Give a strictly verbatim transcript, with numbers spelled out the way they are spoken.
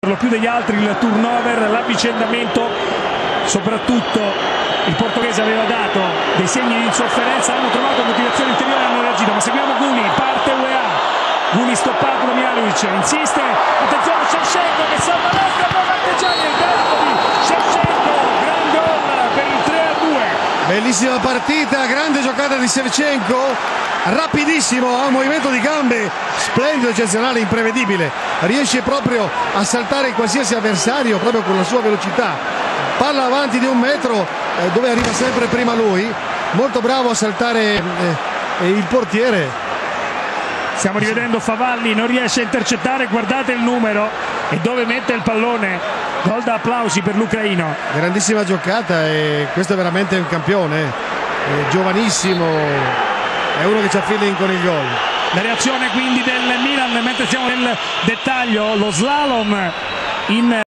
Per lo più degli altri il turnover, l'avvicendamento, soprattutto il portoghese aveva dato dei segni di insofferenza, hanno trovato motivazione interiore e hanno reagito. Ma seguiamo Guli, parte U E A, Guli stoppato da Mihajlovic, insiste, attenzione Shevchenko che salva destra, poi Marteggiani, il tempo di Shevchenko, gran gol per il tre a due. Bellissima partita, grande giocata di Shevchenko, rapidissimo, ha un movimento di gambe splendido, eccezionale, imprevedibile, riesce proprio a saltare qualsiasi avversario proprio con la sua velocità, palla avanti di un metro eh, dove arriva sempre prima lui, molto bravo a saltare eh, il portiere. Stiamo rivedendo Favalli, non riesce a intercettare, guardate il numero e dove mette il pallone, gol da applausi per l'ucraino. Grandissima giocata e questo è veramente un campione, è giovanissimo, è uno che c'ha feeling con il gol. La reazione quindi del Milan, mentre siamo nel dettaglio, lo slalom in